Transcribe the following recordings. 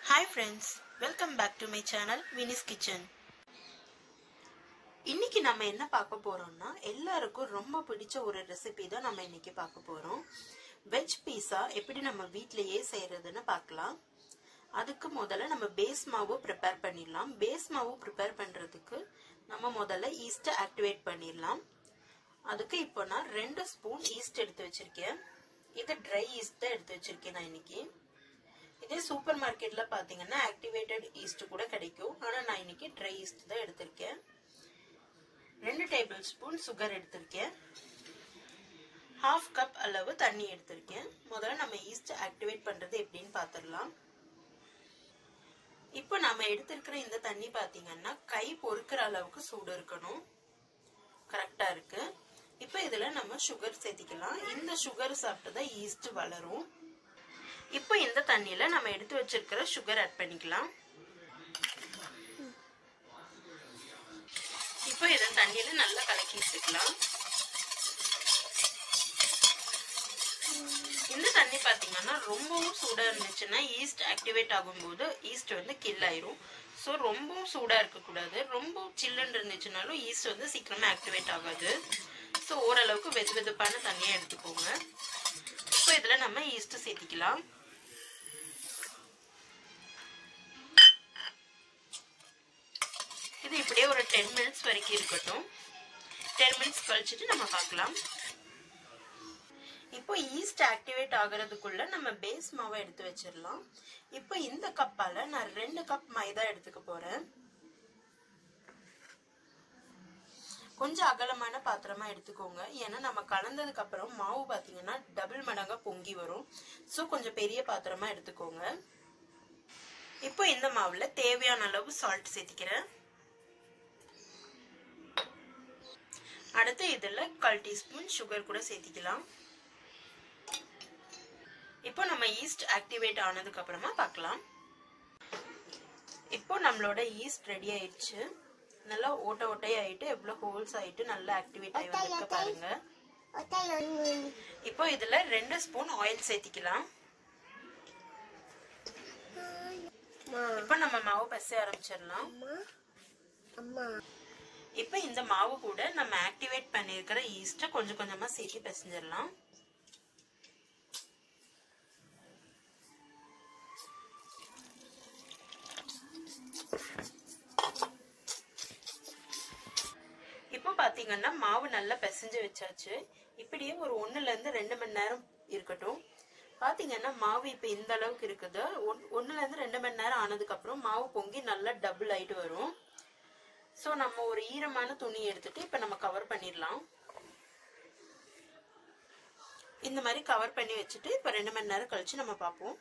Hi friends, welcome back to my channel Winnie's Kitchen. இன்னைக்கு நம்ம என்ன பார்க்க போறோம்னா எல்லாருக்கும் ரொம்ப பிடிச்ச ஒரு ரெசிபி தான் நம்ம இன்னைக்கு பார்க்க போறோம். வெஜ் பீஸா எப்படி நம்ம வீட்லயே செய்யறதுன்னு பார்க்கலாம். அதுக்கு முதல்ல நம்ம பேஸ் மாவு ப்ரிப்பேர் பண்ணிடலாம். பேஸ் மாவு ப்ரிப்பேர் பண்றதுக்கு நம்ம முதல்ல ஈஸ்ட் ஆக்டிவேட் பண்ணிடலாம். அதுக்கு இப்போ நான் 2 ஸ்பூன் ஈஸ்ட் எடுத்து வச்சிருக்கேன். இது ட்ரை ஈஸ்ட் தான் எடுத்து வச்சிருக்கேன் நான் இன்னைக்கு. இதே சூப்பர் மார்க்கெட்ல பாத்தீங்கன்னா ஆக்டிவேட்டட் ஈஸ்ட் கூட கிடைக்கும். ஆனா நான் இன்னைக்கு ட்ரை ஈஸ்ட் தான் எடுத்திருக்கேன். 2 டேபிள் ஸ்பூன் சுகர் எடுத்திருக்கேன். 1/2 கப் அளவு தண்ணி எடுத்திருக்கேன். முதல்ல நம்ம ஈஸ்ட் ஆக்டிவேட் பண்றது எப்படின்னு பாத்துடலாம். இப்போ நாம எடுத்திருக்கிற இந்த தண்ணி பாத்தீங்கன்னா கை பொறுக்கிற அளவுக்கு சூடு இருக்கணும். கரெக்டா இருக்கு. இப்போ இதுல நம்ம சுகர் சேர்த்திக்கலாம். இந்த சுகர் சாப்பிட்டுதான் ஈஸ்ட் வளரும். இப்போ இந்த தண்ணியில நம்ம எடுத்து வச்சிருக்கிற சுகர் ஆட் பண்ணிக்கலாம். இப்போ இத தண்ணியில நல்லா கலக்கி எடுத்துக்கலாம். இந்த தண்ணி பாத்தீங்கன்னா ரொம்பவும் சூடா இருந்துச்சுன்னா ஈஸ்ட் ஆக்டிவேட் ஆகும்போது ஈஸ்ட் வந்து கில் ஆயிரும். ஸோ ரொம்பவும் சூடா இருக்கக்கூடாது. ரொம்ப சில்லுன்னு இருந்துச்சுனாலும் ஈஸ்ட் வந்து சீக்கிரமா ஆக்டிவேட் ஆகாது. ஸோ ஓரளவுக்கு வெது வெதுப்பான தண்ணியை எடுத்துக்கோங்க. இப்போ இதுல நம்ம ஈஸ்ட் சேர்த்திக்கலாம். இது இப்படியே ஒரு 10 மினிட்ஸ் வரைக்கும் இருக்கட்டும். 10 மினிட்ஸ் கழிச்சிட்டு நம்ம பார்க்கலாம். இப்போ ஈஸ்ட் ஆக்டிவேட் ஆகிறதுக்குள்ள நம்ம பேஸ் மாவை எடுத்து வச்சிடலாம். இப்போ இந்த கப்பால நான் 2 கப் மைதா எடுத்துக்க போறேன். கொஞ்சம் அகலமான பாத்திரமா எடுத்துக்கோங்க. ஏன்னா நம்ம கலந்ததுக்கு அப்புறம் மாவு பாத்தீங்கன்னா டபுள் மடங்கா பொங்கி வரும். ஸோ கொஞ்சம் பெரிய பாத்திரமா எடுத்துக்கோங்க. இப்போ இந்த மாவுல தேவையான அளவு சால்ட் சேர்த்திக்கிறேன். அடுத்து இதுல 1/4 டீஸ்பூன் சுகர் கூட சேர்த்திக்கலாம். இப்போ நம்ம ஈஸ்ட் ஆக்டிவேட் ஆனதுக்கு அப்புறமா பார்க்கலாம். இப்போ நம்மளோட ஈஸ்ட் ரெடி ஆயிடுச்சு. நல்லா ஓட்ட ஓட்டையாயிட்டு எவ்வளவு ஹோல்ஸ் ஆயிட்டு நல்லா ஆக்டிவேட் ஆகி வந்திருக்கு பாருங்க. இப்போ இதுல 2 ஸ்பூன் ஆயில் சேர்த்திக்கலாம். இப்போ நம்ம மாவு பசைய ஆரம்பிச்சிடலாம். இப்போ இந்த மாவு கூட நம்ம ஆக்டிவேட் பண்ணிருக்கிற ஈஸ்ட கொஞ்சம் கொஞ்சமா சேர்த்து பிசைஞ்சிடலாம். இப்போ பாத்தீங்கன்னா மாவு நல்லா பிசைஞ்சு வச்சாச்சு. இப்படியே ஒரு 1ல இருந்து 2 மணி நேரம் இருக்கட்டும். பாத்தீங்கன்னா மாவு இப்ப இந்த அளவுக்கு இருக்குது. 1ல இருந்து 2 மணி நேரம் ஆனதுக்கு அப்புறம் மாவு பொங்கி நல்லா டபுள் ஆயிட்டு வரும். சோ நம்ம ஒரு ஈரமான துணி எடுத்துட்டு இப்ப நம்ம கவர் பண்ணிடலாம். இந்த மாதிரி கவர் பண்ணி வச்சுட்டு இப்ப 2 மணி நேரம் கழிச்சு நம்ம பார்ப்போம்.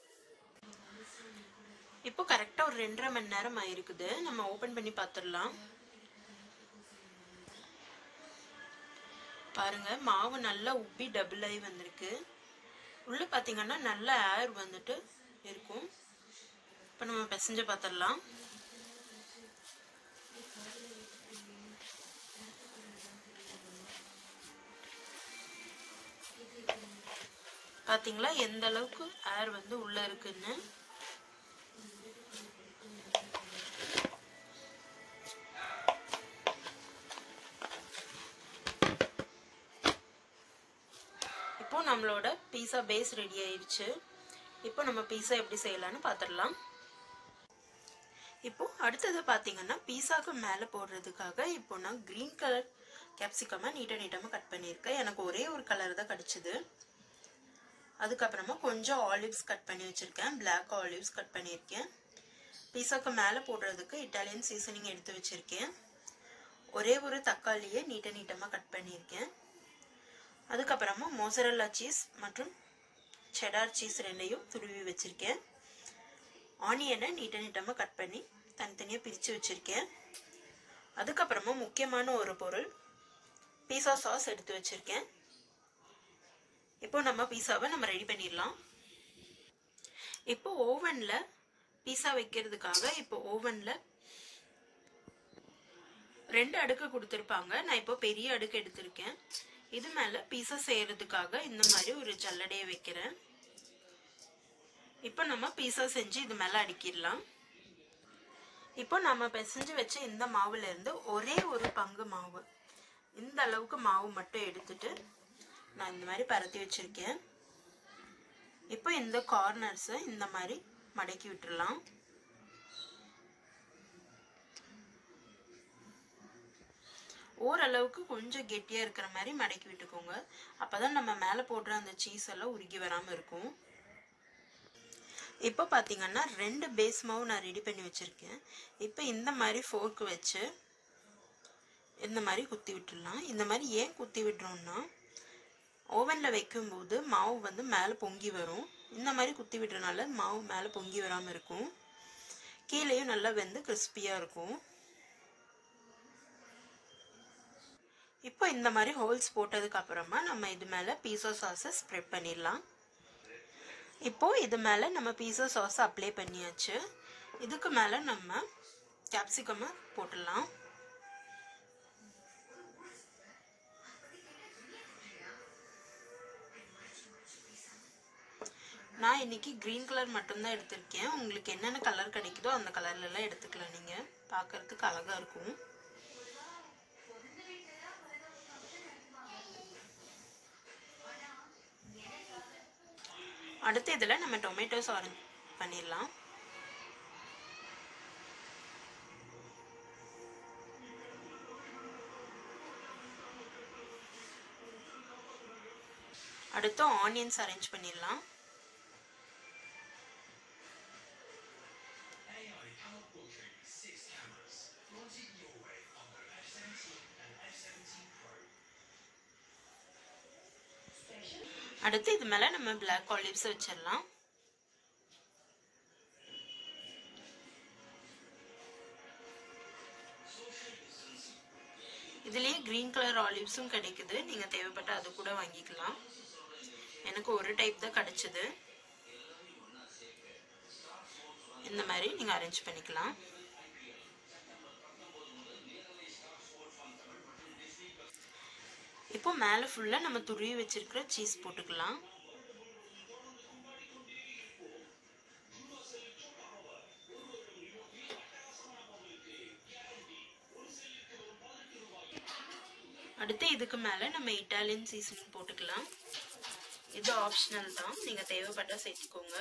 இப்போ கரெக்டா ஒரு 2.5 மணி நேரம் ஆயிருக்குது. நம்ம ஓபன் பண்ணி பார்த்துடலாம். பாருங்க மாவு நல்லா உப்பி டபுள் ஆகி வந்திருக்கு. உள்ள பாத்தீங்கன்னா நல்ல ஏர் வந்துட்டு இருக்கும். இப்ப நம்ம பிசைஞ்சு பார்த்துடலாம். பாத்தீங்களா எந்த அளவுக்கு ஏர் வந்து உள்ள இருக்குன்னு. இப்போ நம்மளோட பீஸா பேஸ் ரெடி ஆயிடுச்சு. இப்போ நம்ம பீஸா எப்படி செய்யலாம்னு பாத்துடலாம். இப்போ அடுத்தது பாத்தீங்கன்னா பீஸாக்கு மேல போடுறதுக்காக இப்போ நான் கிரீன் கலர் கேப்சிகமா நீட்டமா கட் பண்ணிருக்கேன். எனக்கு ஒரே ஒரு கலர் தான் கிடைச்சது. அதுக்கப்புறமா கொஞ்சம் ஆலிவ்ஸ் கட் பண்ணி வச்சிருக்கேன். பிளாக் ஆலிவ்ஸ் கட் பண்ணியிருக்கேன். பீஸாக்கு மேல போடுறதுக்கு இட்டாலியன் சீசனிங் எடுத்து வச்சிருக்கேன். ஒரே ஒரு தக்காளியை நீட்டமா கட் பண்ணியிருக்கேன். அதுக்கப்புறமா மோசரல்லா சீஸ் மற்றும் செடார் சீஸ் 2யும் துருவி வச்சிருக்கேன். ஆனியனை நீட்டமா கட் பண்ணி தனித்தனியா பிரிச்சு வச்சிருக்கேன். அதுக்கப்புறமா முக்கியமான ஒரு பொருள் பீஸா சாஸ் எடுத்து வச்சிருக்கேன். இப்போ நம்ம பீஸாவை நம்ம ரெடி பண்ணிடலாம். இப்போ ஓவன்ல பீஸா வைக்கிறதுக்காக இப்போ ஓவன்ல 2 அடுக்கு கொடுத்திருப்பாங்க. நான் இப்போ பெரிய அடுக்கு எடுத்திருக்கேன். இது மேல பீஸா செய்யறதுக்காக இந்த மாதிரி ஒரு ஜல்லடையை வைக்கிறேன். இப்போ நம்ம பீஸா செஞ்சு இது மேலே அடுக்கிடலாம். இப்போ நம்ம பிசைஞ்சு வச்ச இந்த மாவுல இருந்து ஒரே ஒரு பங்கு மாவு, இந்த அளவுக்கு மாவு மட்டும் எடுத்துட்டு நான் இந்த மாதிரி பரத்தி வச்சிருக்கேன். இப்போ இந்த கார்னர்ஸை இந்த மாதிரி மடக்கி விட்டுறலாம். ஓரளவுக்கு கொஞ்சம் கெட்டியா இருக்கிற மாதிரி மடக்கி விட்டுக்கோங்க. அப்பதான் நம்ம மேலே போடுற அந்த சீஸ் எல்லாம் உருகி வராம இருக்கும். இப்போ பார்த்தீங்கன்னா 2 பேஸ் மாவு நான் ரெடி பண்ணி வச்சிருக்கேன். இப்போ இந்த மாதிரி ஃபோர்க் வச்சு இந்த மாதிரி குத்தி விட்டுடலாம். இந்த மாதிரி ஏன் குத்தி விடுறோம்னா, ஓவனில் வைக்கும்போது மாவு வந்து மேலே பொங்கி வரும். இந்த மாதிரி குத்தி விடுறதுனால மாவு மேலே பொங்கி வராமல் இருக்கும். கீழேயும் நல்லா வெந்து கிறிஸ்பியாக இருக்கும். இப்போ இந்த மாதிரி ஹோல்ஸ் போட்டதுக்கு அப்புறமா நம்ம இது மேலே பீஸா சாஸை ஸ்ப்ரெட் பண்ணிடலாம். இப்போ இது மேலே நம்ம பீஸா சாஸ் அப்ளை பண்ணியாச்சு. இதுக்கு மேலே நம்ம கேப்சிகம் போட்டுடலாம். நான் இன்னைக்கு கிரீன் கலர் மட்டும்தான் எடுத்திருக்கேன். உங்களுக்கு என்னென்ன கலர் கிடைக்குதோ அந்த கலர்ல எல்லாம் எடுத்துக்கலாம். நீங்க பார்க்கறதுக்கு அழகா இருக்கும். அடுத்து இதுல நம்ம டொமேட்டோ சாஸ் பண்ணிடலாம். அடுத்து ஆனியன்ஸ் அரேஞ்ச் பண்ணிடலாம். அடுத்து இது மேல நம்ம பிளாக் ஆலிவ்ஸ் வச்சிடலாம். இதுலயே கிரீன் கலர் ஆலிவ்ஸும் கிடைக்குது. நீங்க தேவைப்பட்ட அது கூட வாங்கிக்கலாம். எனக்கு ஒரு டைப் தான் கிடைச்சது. இந்த மாதிரி நீங்க அரேஞ்ச் பண்ணிக்கலாம். இப்போ மேலே ஃபுல்லா நம்ம துருவி வச்சிருக்கிற சீஸ் போட்டுக்கலாம். அடுத்து இதுக்கு மேலே நம்ம இட்டாலியன் சீசனிங் போட்டுக்கலாம். இது ஆப்ஷனல் தான், நீங்க தேவைப்பட்டா சேர்த்துக்கோங்க.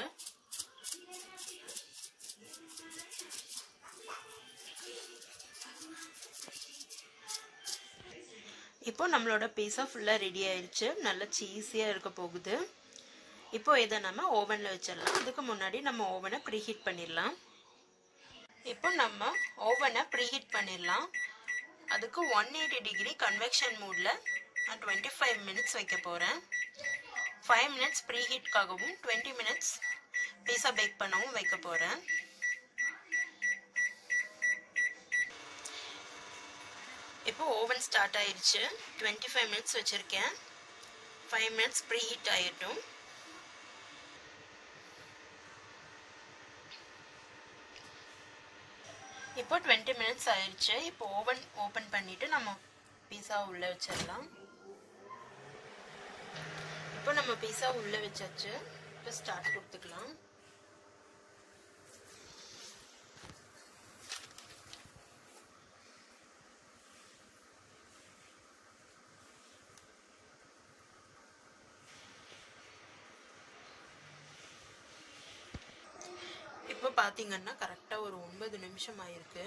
இப்போ நம்மளோட பீஸா ஃபுல்லா ரெடி ஆயிடுச்சு. நல்ல சீஸியா இருக்க போகுது. இப்போ இதை நம்ம ஓவன்ல வச்சிடலாம். அதுக்கு முன்னாடி நம்ம ஓவனை ப்ரீஹீட் பண்ணிடலாம். இப்போ நம்ம ஓவனை ப்ரீஹீட் பண்ணிடலாம். அதுக்கு 180 டிகிரி கன்வெக்ஷன் மூட்ல நான் 25 மினிட்ஸ் வைக்க போறேன். 5 மினிட்ஸ் ப்ரீஹீட்காகவும் 20 மினிட்ஸ் பீஸா பேக் பண்ணவும் வைக்க போறேன். இப்போ ஓவன் ஸ்டார்ட் ஆயிடுச்சு. 25 மினிட்ஸ் வச்சிருக்கேன். 5 மினிட்ஸ் ப்ரீஹீட் ஆயிட்டும். இப்போ 20 மினிட்ஸ் ஆயிடுச்சு. இப்போ ஓவன் ஓபன் பண்ணிட்டு நம்ம பீஸா உள்ள வச்சிடலாம். இப்போ நம்ம பீஸா உள்ள வச்சாச்சு. இப்போ ஸ்டார்ட் கொடுத்துக்கலாம். இப்போ பாத்தீங்கன்னா கரெக்டா ஒரு 9 நிமிஷம் ஆயிருக்கு.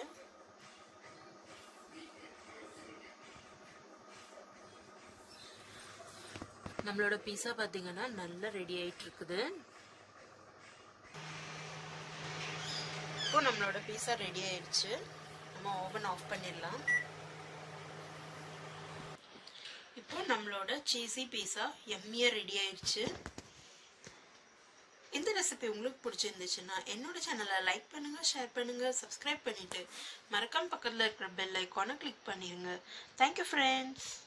நம்மளோட பீஸா பாத்தீங்கன்னா நல்லா ரெடி ஆயிட்டு இருக்குது. இப்போ நம்மளோட பீஸா ரெடி ஆயிடுச்சு. நம்ம ஓவன் ஆஃப் பண்ணிடலாம். இப்போ நம்மளோட சீஸி பீஸா எம்மியா ரெடி ஆயிடுச்சு. இந்த ரெசிபி உங்களுக்கு பிடிச்சிருந்துச்சுன்னா என்னோட சேனலை லைக் பண்ணுங்க, ஷேர் பண்ணுங்க, சப்ஸ்கிரைப் பண்ணிட்டு மறக்காம பக்கத்துல இருக்கிற பெல் ஐகானை கிளிக் பண்ணிருங்க. Thank you friends.